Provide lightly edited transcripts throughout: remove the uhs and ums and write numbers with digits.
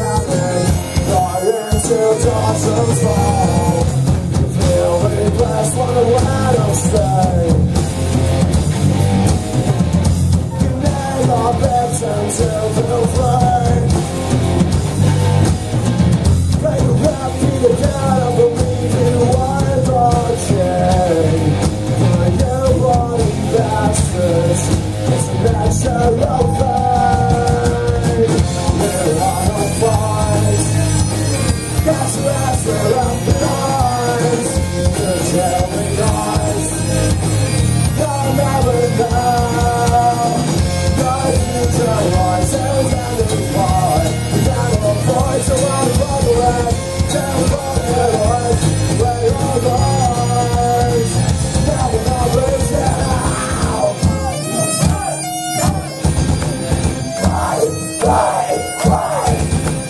standing right into Dawson's fall. You feel really blessed, wanna let us stay. You nail our beds until the flame. Break the rap, beat it down, I believe you are the king. For you bloody bastards, it's a natural thing. We're on a fight. Got your ass right up the eyes. Just tell me lies. You'll never know. No future lies and ending fight. We gotta avoid to run from the red. Tell from your life where you're lies. Now we're not losing out. Fight, fight.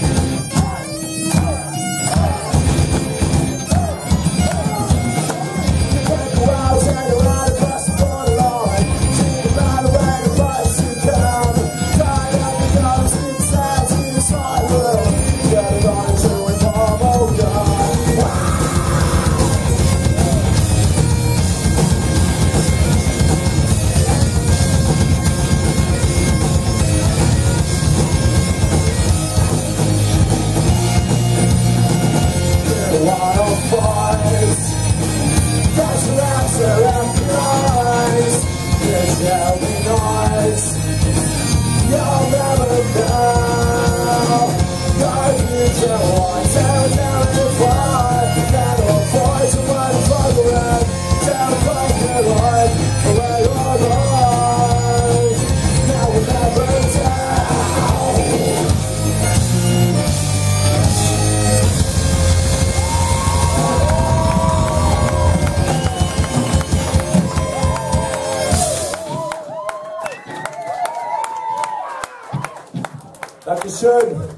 You'll never know. Your future wants to down and fly. Gotta avoid to run from the red. Down from your life, where you're lost. Now we'll never Dankeschön.